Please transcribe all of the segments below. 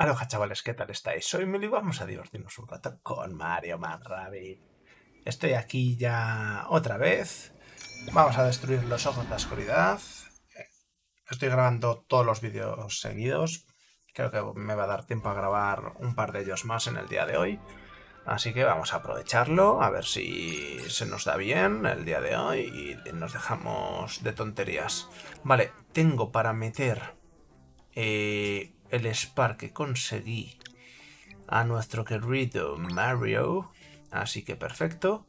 Aloha chavales, ¿qué tal estáis? Soy Mili y vamos a divertirnos un rato con Mario más Rabbids. Estoy aquí ya otra vez. Vamos a destruir los ojos de la oscuridad. Estoy grabando todos los vídeos seguidos. Creo que me va a dar tiempo a grabar un par de ellos más en el día de hoy. Así que vamos a aprovecharlo, a ver si se nos da bien el día de hoy y nos dejamos de tonterías. Vale, tengo para meter el Spark que conseguí a nuestro querido Mario. Así que perfecto.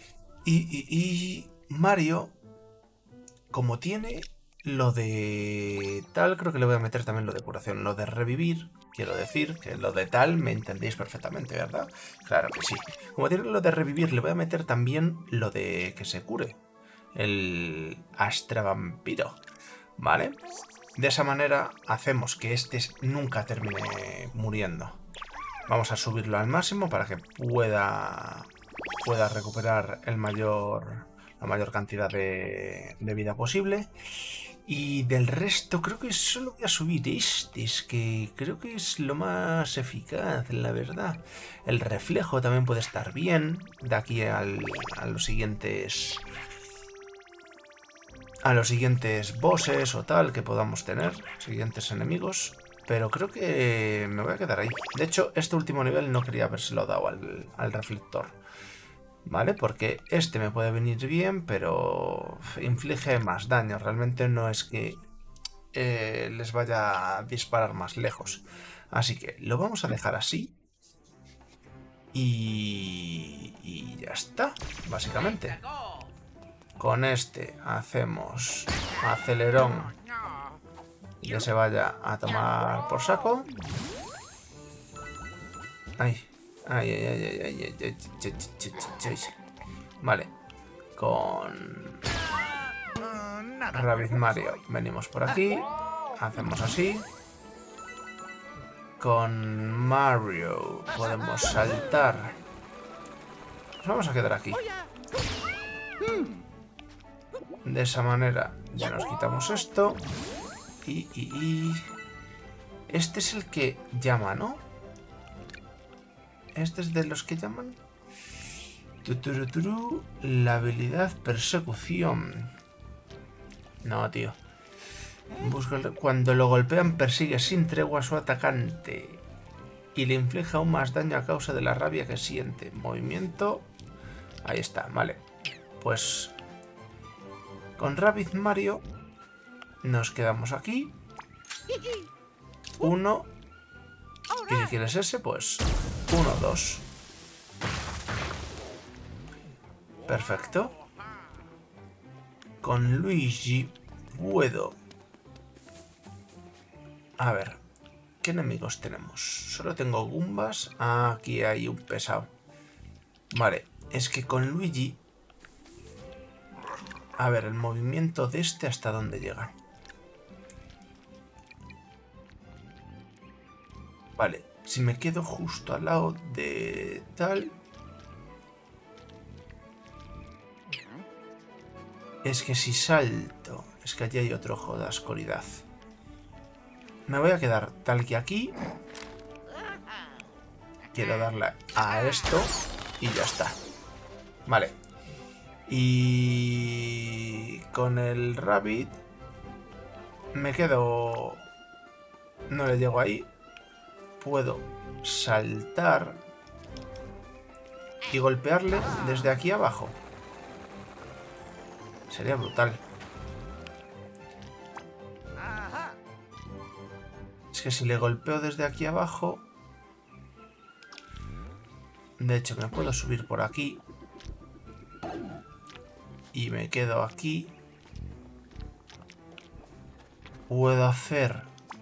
Y Mario, como tiene lo de tal, creo que le voy a meter también lo de curación. Lo de revivir, quiero decir que lo de tal me entendéis perfectamente, ¿verdad? Claro que sí. Como tiene lo de revivir, le voy a meter también lo de que se cure. El Astra Vampiro. ¿Vale? De esa manera hacemos que este nunca termine muriendo. Vamos a subirlo al máximo para que pueda recuperar la mayor cantidad de vida posible. Y del resto creo que solo voy a subir es que creo que es lo más eficaz, la verdad. El reflejo también puede estar bien de aquí a los siguientes bosses o tal que podamos tener, siguientes enemigos. Pero creo que me voy a quedar ahí. De hecho, este último nivel no quería habérselo dado al reflector. ¿Vale? Porque este me puede venir bien, pero inflige más daño. Realmente no es que les vaya a disparar más lejos. Así que lo vamos a dejar así. Y ya está, básicamente. Con este hacemos acelerón y que se vaya a tomar por saco. Ay, ay, ay, ay, ay, ay, ay. Vale, con Rabbid Mario venimos por aquí, hacemos así. Con Mario podemos saltar. Nos vamos a quedar aquí. De esa manera ya nos quitamos esto. Y este es el que llama, ¿no? Este es de los que llaman. La habilidad persecución. No, tío. Cuando lo golpean, persigue sin tregua a su atacante y le inflige aún más daño a causa de la rabia que siente. Movimiento. Ahí está, vale. Pues con Rabbid Mario nos quedamos aquí. Uno. Y si quieres ese, pues 1, 2. Perfecto. Con Luigi puedo... A ver, ¿qué enemigos tenemos? Solo tengo Goombas. Ah, aquí hay un pesado. Vale, es que con Luigi... A ver, el movimiento de este hasta dónde llega. Vale, si me quedo justo al lado de tal... Es que si salto... Es que allí hay otro ojo de oscuridad. Me voy a quedar tal que aquí. Quiero darle a esto y ya está. Vale. Y con el Rabbid me quedo... No le llego ahí. Puedo saltar y golpearle desde aquí abajo. Sería brutal. Es que si le golpeo desde aquí abajo... De hecho, me puedo subir por aquí. Y me quedo aquí. Puedo hacer...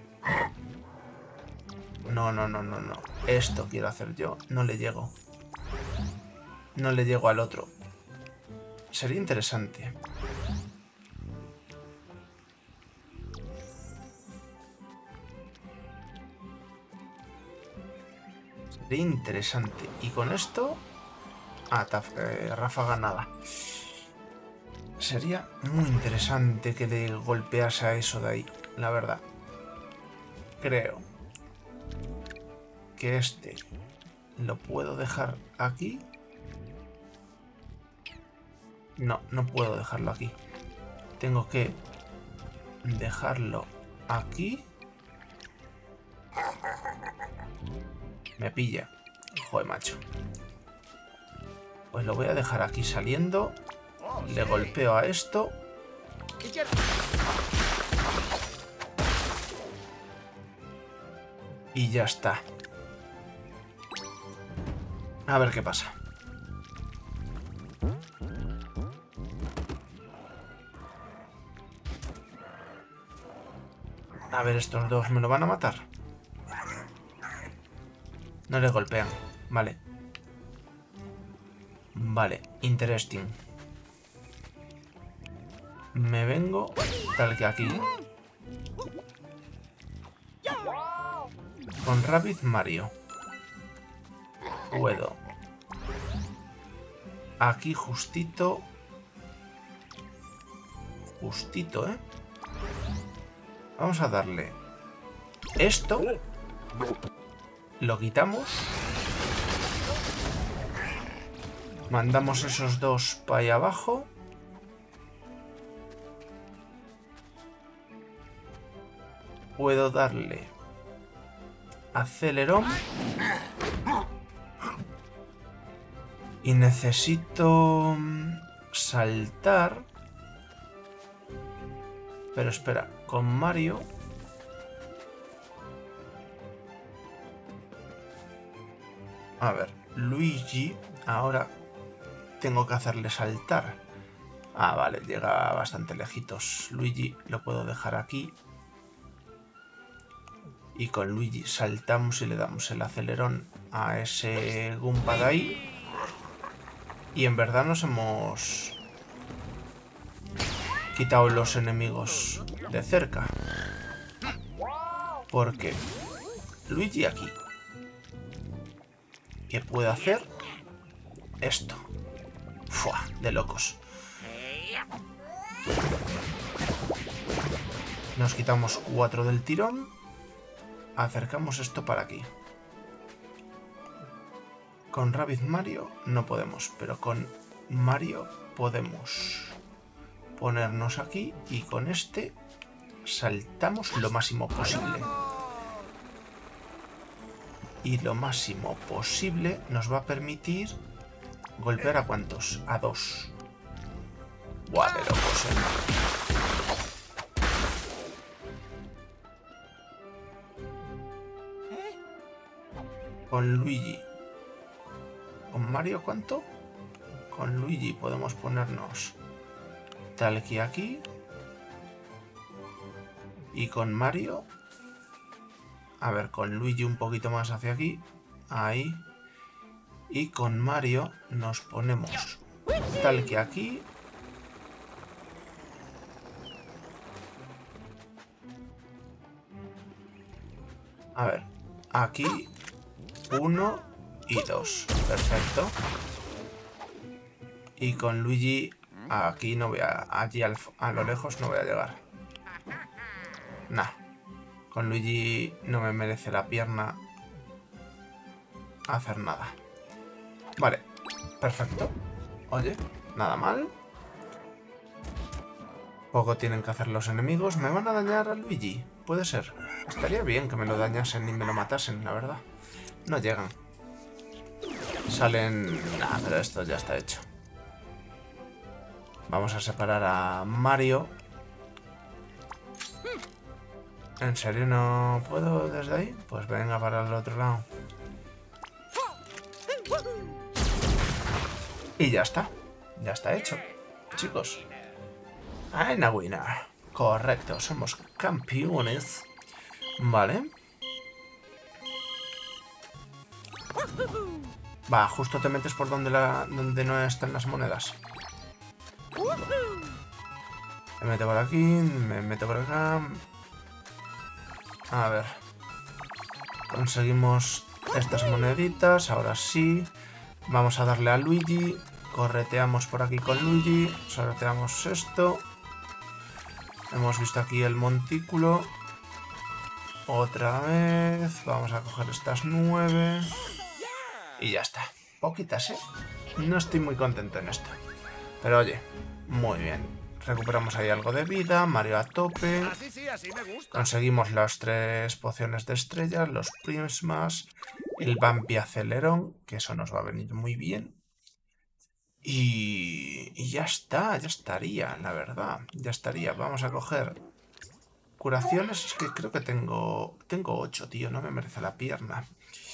No. Esto quiero hacer yo. No le llego. No le llego al otro. Sería interesante. Sería interesante. Y con esto... ráfaga nada. Sería muy interesante que le golpease a eso de ahí, la verdad. Creo. que este lo puedo dejar aquí. No, no puedo dejarlo aquí. Tengo que dejarlo aquí. Me pilla. Joder, macho. Pues lo voy a dejar aquí saliendo. Le golpeo a esto. Y ya está. A ver qué pasa. A ver, estos dos me lo van a matar. No le golpean. Vale. Vale, interesting. Me vengo tal que aquí. Con Rabbid Mario. Puedo. Aquí justito. Justito, ¿eh? Vamos a darle esto. Lo quitamos. Mandamos esos dos para ahí abajo. Puedo darle acelerón. Y necesito saltar. Pero espera, con Mario... A ver, Luigi, ahora tengo que hacerle saltar. Ah, vale, llega bastante lejitos. Luigi lo puedo dejar aquí. Y con Luigi saltamos y le damos el acelerón a ese Goomba de ahí. Y en verdad nos hemos quitado los enemigos de cerca. Porque Luigi aquí, ¿qué puede hacer? Esto. ¡Fua! De locos. Nos quitamos 4 del tirón. Acercamos esto para aquí. Con Rabbid Mario no podemos, pero con Mario podemos ponernos aquí y con este saltamos lo máximo posible. Y lo máximo posible nos va a permitir golpear a ¿cuántos? A 2. Buah, de locos, Con Luigi. ¿Con Mario cuánto? Con Luigi podemos ponernos tal que aquí. Y con Mario... A ver, con Luigi un poquito más hacia aquí. Ahí. Y con Mario nos ponemos tal que aquí. A ver, aquí 1 y 2. Perfecto. Y con Luigi aquí no voy a... Allí a lo lejos no voy a llegar. Nah. Con Luigi no me merece la pierna hacer nada. Vale. Perfecto. Oye, nada mal. Poco tienen que hacer los enemigos. ¿Me van a dañar a Luigi? Puede ser. Estaría bien que me lo dañasen y me lo matasen, la verdad. No llegan. Salen... Nah, pero esto ya está hecho. Vamos a separar a Mario. ¿En serio no puedo desde ahí? Pues venga para el otro lado. Y ya está. Ya está hecho. Chicos. I'm a winner. Correcto, somos campeones. Vale. Va, justo te metes por donde no están las monedas. Me meto por aquí, me meto por acá. A ver. Conseguimos estas moneditas, ahora sí. Vamos a darle a Luigi. Correteamos por aquí con Luigi. Sorteamos esto. Hemos visto aquí el montículo. Otra vez. Vamos a coger estas 9. Y ya está. Poquitas, ¿eh? No estoy muy contento en esto. Pero oye, muy bien. Recuperamos ahí algo de vida. Mario a tope. Así me gusta. Conseguimos las 3 pociones de estrellas, los prismas, el vampi acelerón, que eso nos va a venir muy bien. Y ya está, ya estaría, la verdad. Ya estaría. Vamos a coger curaciones. Es que creo que tengo 8, tío. No me merece la pierna.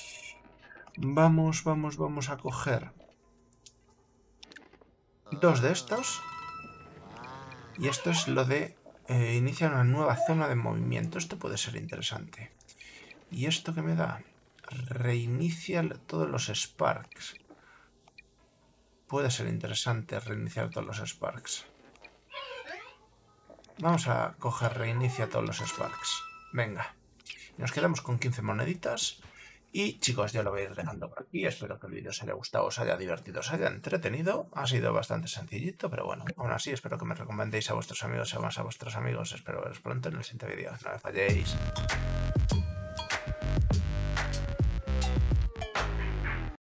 Vamos a coger 2 de estos. Y esto es lo de inicia una nueva zona de movimiento. Esto puede ser interesante. ¿Y esto qué me da? Reinicia todos los Sparks. Puede ser interesante reiniciar todos los Sparks. Vamos a coger reinicia todos los Sparks. Venga. Nos quedamos con 15 moneditas. Y chicos, yo lo voy a ir dejando por aquí. Espero que el vídeo os haya gustado, os haya divertido, os haya entretenido. Ha sido bastante sencillito, pero bueno, aún así espero que me recomendéis a vuestros amigos, a vuestros amigos. Espero veros pronto en el siguiente vídeo. No me falléis.